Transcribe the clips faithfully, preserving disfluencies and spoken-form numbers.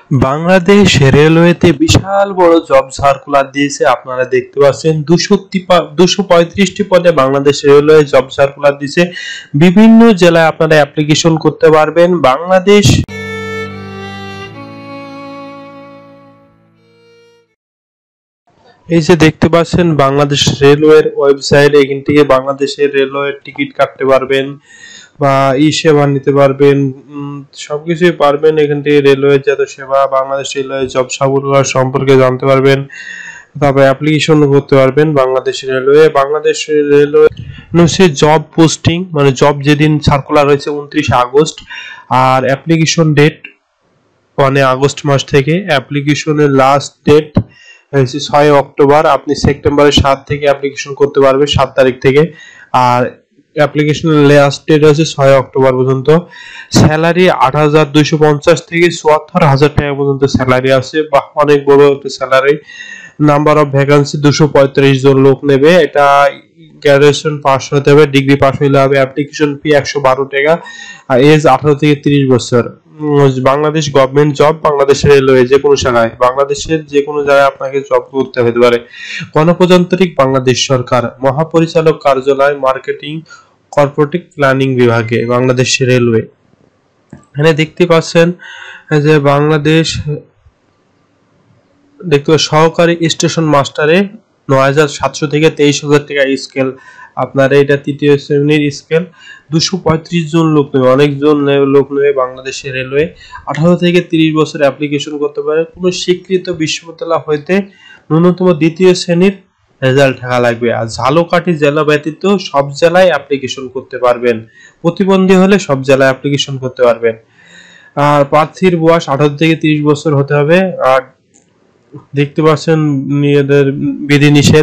বাংলাদেশ রেলওয়েতে বিশাল বড় job circular দিয়েছে। আপনারা দেখতে পাচ্ছেন দুশো দুশো পঁয়ত্রিশটি পদে বাংলাদেশ রেলওয়ে জব সার্কুলার দিয়েছে। বিভিন্ন জেলায় আপনারা অ্যাপ্লিকেশন করতে পারবেন। বাংলাদেশ এই যে দেখতে পাচ্ছেন বাংলাদেশ রেলওয়ের ওয়েবসাইট, এখান থেকে বাংলাদেশের রেলওয়ের টিকিট কাটতে পারবেন বা ই সেবা নিতে পারবেন, সবকিছুই পারবেন এখান থেকে। রেলওয়ে যত সেবা, বাংলাদেশ রেলওয়ে জব সার্কুলার সম্পর্কে জানতে পারবেন, তারপরে অ্যাপ্লিকেশন করতে পারবেন বাংলাদেশ রেলওয়ে। বাংলাদেশ রেলওয়ে হচ্ছে জব পোস্টিং, মানে জব যেদিন সার্কুলার হয়েছে উনত্রিশে আগস্ট, আর অ্যাপ্লিকেশন ডেট মানে আগস্ট মাস থেকে। অ্যাপ্লিকেশনের লাস্ট ডেট হয়েছে ছয় অক্টোবর। আপনি সেপ্টেম্বরের সাত থেকে অ্যাপ্লিকেশন করতে পারবেন, সাত তারিখ থেকে। আর অ্যাপ্লিকেশনের লাস্ট ডেট হচ্ছে ছয় অক্টোবর পর্যন্ত। স্যালারি আট হাজার দুইশো পঞ্চাশ থেকে চুয়াত্তর হাজার টাকা পর্যন্ত স্যালারি আছে, বা অনেক বড় একটা স্যালারি। নাম্বার অফ ভ্যাকান্সি দুশো পঁয়ত্রিশ জন লোক নেবে। এটা গ্রাজুয়েশন পাস হতে হবে, ডিগ্রি পাস হইলে হবে। অ্যাপ্লিকেশন ফি একশো বারো টাকা। আর এজ আঠারো থেকে তিরিশ বছর। Bangladesh government job, Bangladesh railway যে কোনো জায়গায়, বাংলাদেশের যে কোনো জায়গায় আপনাকে জব করতে হতে পারে। গণপ্রজাতন্ত্রী বাংলাদেশ সরকার, মহাপরিচালক কার্যালয়, মার্কেটিং কর্পোরেটিভ প্ল্যানিং বিভাগে বাংলাদেশ রেলওয়ে। এখানে দেখতে পাচ্ছেন যে বাংলাদেশ দেখতে সহকারী স্টেশন মাস্টারে নয় হাজার সাতশো থেকে তেইশ হাজার টাকা স্কেল। আপনার এটা তৃতীয় শ্রেণীর স্কেল। দুশো পঁয়ত্রিশ জন লোক নেবে, অনেকজন লোক নেবে বাংলাদেশের রেলওয়ে। আঠারো থেকে তিরিশ বছর অ্যাপ্লিকেশন করতে পারে। কোনো স্বীকৃত বিশ্ববিদ্যালয় হইতে ন্যূনতম দ্বিতীয় শ্রেণীর রেজাল্ট থাকা লাগবে। আর ঝালকাঠি জেলা ব্যতীত সব জেলায় অ্যাপ্লিকেশন করতে পারবেন। প্রতিবন্ধী হলে সব জেলায় অ্যাপ্লিকেশন করতে পারবেন। আর প্রার্থীর বয়স আঠারো থেকে তিরিশ বছর হতে হবে। আর দেখতে পাচ্ছেন নিজেদের বিধি নিষেধ।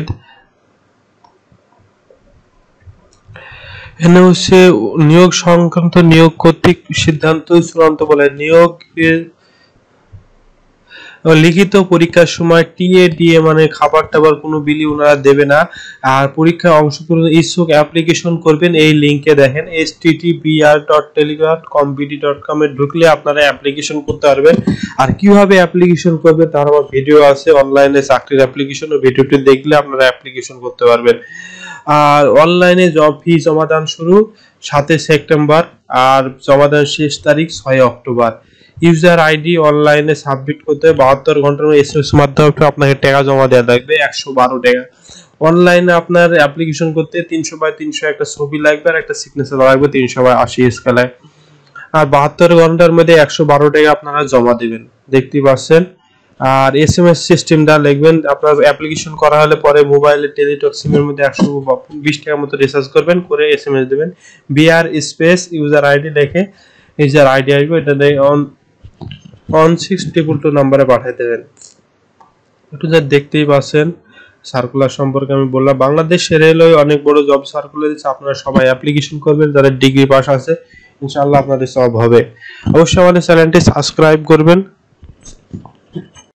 এখানে হচ্ছে নিয়োগ সংক্রান্ত নিয়োগ কর্তৃক সিদ্ধান্ত চূড়ান্ত বলে। নিয়োগ লিখিত পরীক্ষার সময় টিএ ডিএ মানে খাবার টাবার কোনো বিলি ওনারা দেবে না। আর পরীক্ষায় অংশগ্রহণ ইচ্ছুক অ্যাপ্লিকেশন করবেন এই লিংকে, দেখেন S T T P R dot telegram dot com BD dot com এ ঢুকলে আপনারা অ্যাপ্লিকেশন করতে পারবেন। আর কিভাবে অ্যাপ্লিকেশন করবেন তার আমার ভিডিও আছে, অনলাইনে চাকরির অ্যাপ্লিকেশন, ও ভিডিওটি দেখলে আপনারা অ্যাপ্লিকেশন করতে পারবেন। আর অনলাইনে জব ফি জমাদান শুরু সাতই সেপ্টেম্বর, আর জমাদান শেষ তারিখ ছয় অক্টোবর। ইউজার আইডি অনলাইনে সাবমিট করতে বাহাত্তর ঘন্টার এসএমএস মাধ্যমে আপনাকে টাকা জমা দেওয়া লাগবে একশো বারো টাকা। অনলাইনে আপনার অ্যাপ্লিকেশন করতে তিনশো বাই তিনশো একটা ছবি লাগবে, আর একটা সিগনেচার লাগবে তিনশো বাই আশি স্কেলায়। আর বাহাত্তর ঘন্টার মধ্যে একশো বারো টাকা আপনারা জমা দেবেন, দেখতে পাচ্ছেন। আর এসএমএস সিস্টেমটা লিখবেন। আপনার অ্যাপ্লিকেশন করা হলে পরে মোবাইলে টেলিটক সিমের মধ্যে একশো বিশ টাকার মতো রিচার্জ করবেন, করে এসএমএস দেবেন। বিআর স্পেস ইউজার আইডি লিখে ইউজার আইডি আসবে, এটা দিয়ে one one six triple two নাম্বারে পাঠিয়ে দেবেন। একটু যা দেখতেই পাচ্ছেন সার্কুলার সম্পর্কে আমি বললাম। বাংলাদেশ রেলওয়ে অনেক বড় জব সার্কুলার দিচ্ছে, আপনারা সবাই অ্যাপ্লিকেশন করবেন। যারা ডিগ্রি পাস আছে ইনশাআল্লাহ আপনাদের সব হবে। অবশ্যই আমাদের চ্যানেলটি সাবস্ক্রাইব করবেন।